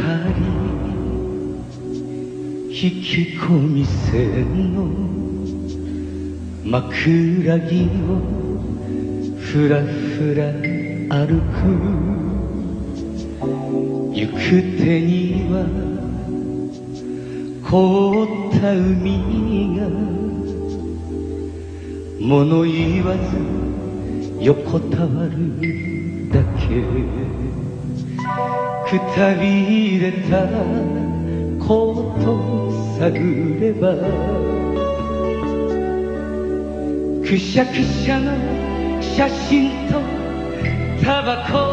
引き込み線の枕木をふらふら歩く。行く手には凍った海が物言わず横たわるだけ。くたびれたことを探ればくしゃくしゃの写真とタバコ。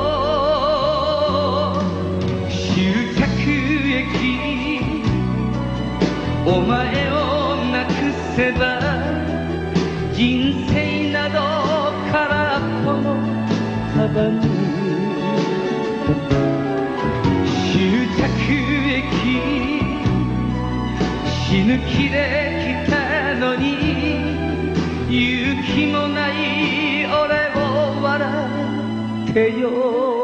終着駅お前をなくせば人生など空っぽのカバン。終着駅死ぬ気で来たのに勇気もない俺を笑ってよ。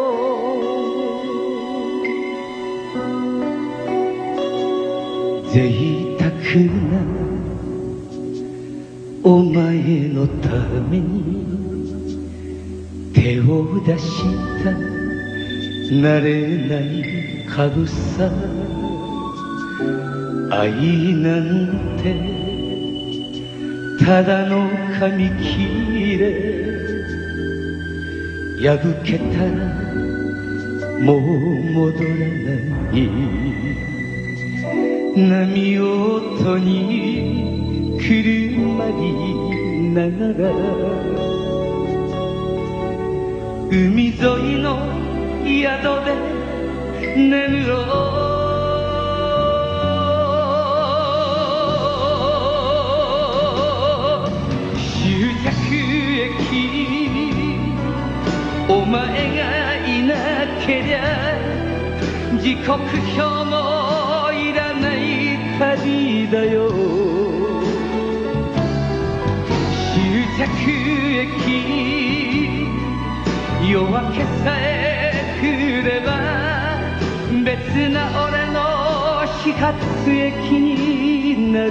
贅沢なお前のために手を出した慣れないかぶさ。愛なんてただの紙切れ。破けたらもう戻らない。波音にくるまりながら海沿いの宿で眠ろう。終着駅お前がいなけりゃ時刻表もいらない旅だよ。終着駅夜明けさえ来れば別な俺の始発駅になる。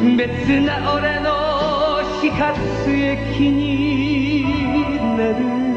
別な俺の始発駅になる。